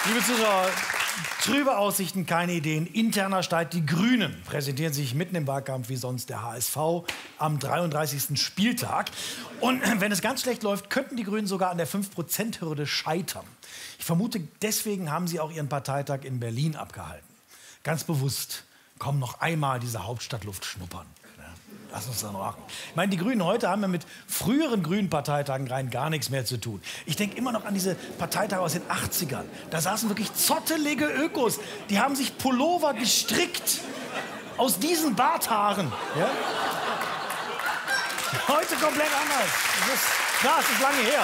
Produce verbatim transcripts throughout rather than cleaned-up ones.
Liebe Zuschauer, trübe Aussichten, keine Ideen. Interner Streit. Die Grünen präsentieren sich mitten im Wahlkampf wie sonst der H S V am dreiunddreißigsten Spieltag. Und wenn es ganz schlecht läuft, könnten die Grünen sogar an der fünf Prozent Hürde scheitern. Ich vermute, deswegen haben sie auch ihren Parteitag in Berlin abgehalten. Ganz bewusst, komm noch einmal diese Hauptstadtluft schnuppern. Lass uns das machen. Ich meine, die Grünen heute haben ja mit früheren grünen Parteitagen rein gar nichts mehr zu tun. Ich denke immer noch an diese Parteitage aus den achtzigern. Da saßen wirklich zottelige Ökos. Die haben sich Pullover gestrickt aus diesen Barthaaren. Ja? Heute komplett anders. Das ist, klar, es ist lange her.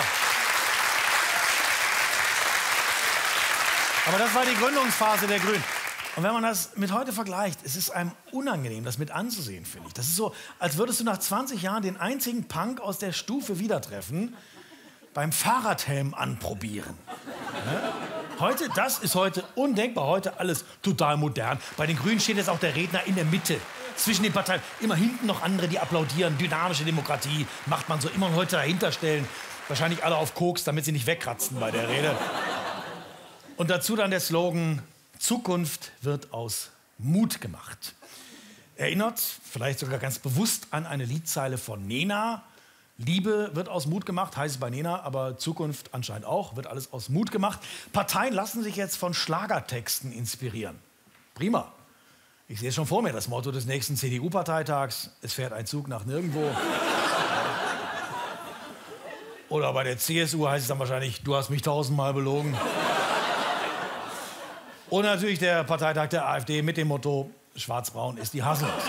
Aber das war die Gründungsphase der Grünen. Und wenn man das mit heute vergleicht, es ist einem unangenehm, das mit anzusehen, finde ich. Das ist so, als würdest du nach zwanzig Jahren den einzigen Punk aus der Stufe wieder treffen, beim Fahrradhelm anprobieren. Ne? Heute, das ist heute undenkbar, heute alles total modern. Bei den Grünen steht jetzt auch der Redner in der Mitte, zwischen den Parteien. Immer hinten noch andere, die applaudieren. Dynamische Demokratie macht man so, immer heute dahinter stellen. Wahrscheinlich alle auf Koks, damit sie nicht wegkratzen bei der Rede. Und dazu dann der Slogan: Zukunft wird aus Mut gemacht. Erinnert, vielleicht sogar ganz bewusst, an eine Liedzeile von Nena. Liebe wird aus Mut gemacht, heißt es bei Nena, aber Zukunft anscheinend auch, wird alles aus Mut gemacht. Parteien lassen sich jetzt von Schlagertexten inspirieren. Prima. Ich sehe schon vor mir das Motto des nächsten C D U-Parteitags: Es fährt ein Zug nach nirgendwo. Oder bei der C S U heißt es dann wahrscheinlich: Du hast mich tausendmal belogen. Und natürlich der Parteitag der AfD mit dem Motto: Schwarz-Braun ist die Haselnuss.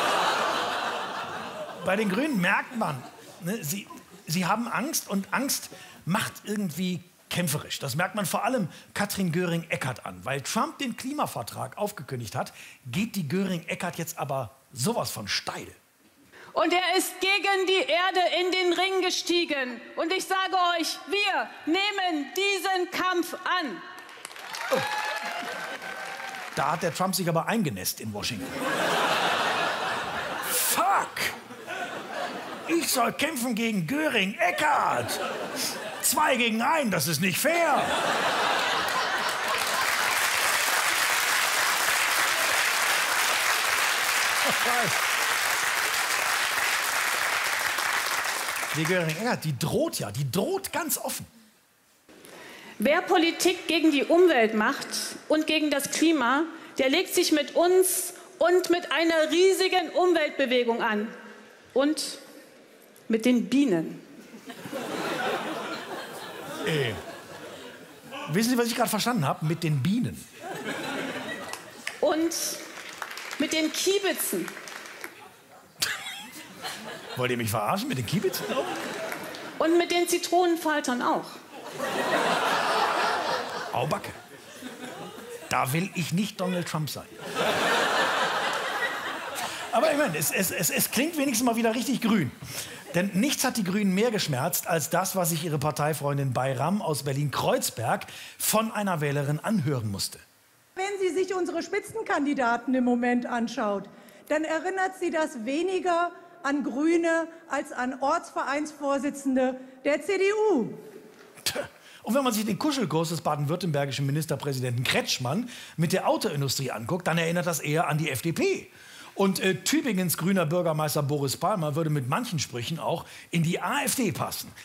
Bei den Grünen merkt man, ne, sie, sie haben Angst, und Angst macht irgendwie kämpferisch. Das merkt man vor allem Katrin Göring-Eckardt an. Weil Trump den Klimavertrag aufgekündigt hat, geht die Göring-Eckardt jetzt aber sowas von steil. Und er ist gegen die Erde in den Ring gestiegen. Und ich sage euch, wir nehmen diesen Kampf an. Oh. Da hat der Trump sich aber eingenässt in Washington. Fuck! Ich soll kämpfen gegen Göring-Eckardt. Zwei gegen einen, das ist nicht fair. Die Göring-Eckardt, die droht ja, die droht ganz offen. Wer Politik gegen die Umwelt macht und gegen das Klima, der legt sich mit uns und mit einer riesigen Umweltbewegung an. Und mit den Bienen. Äh, wissen Sie, was ich gerade verstanden habe? Mit den Bienen. Und mit den Kiebitzen. Wollt ihr mich verarschen mit den Kiebitzen? Und mit den Zitronenfaltern auch. Aubacke. Da will ich nicht Donald Trump sein. Aber ich meine, es, es, es, es klingt wenigstens mal wieder richtig grün. Denn nichts hat die Grünen mehr geschmerzt als das, was sich ihre Parteifreundin Bayram aus Berlin-Kreuzberg von einer Wählerin anhören musste. Wenn sie sich unsere Spitzenkandidaten im Moment anschaut, dann erinnert sie das weniger an Grüne als an Ortsvereinsvorsitzende der C D U. Und wenn man sich den Kuschelkurs des baden-württembergischen Ministerpräsidenten Kretschmann mit der Autoindustrie anguckt, dann erinnert das eher an die F D P. Und äh, Tübingens grüner Bürgermeister Boris Palmer würde mit manchen Sprüchen auch in die AfD passen.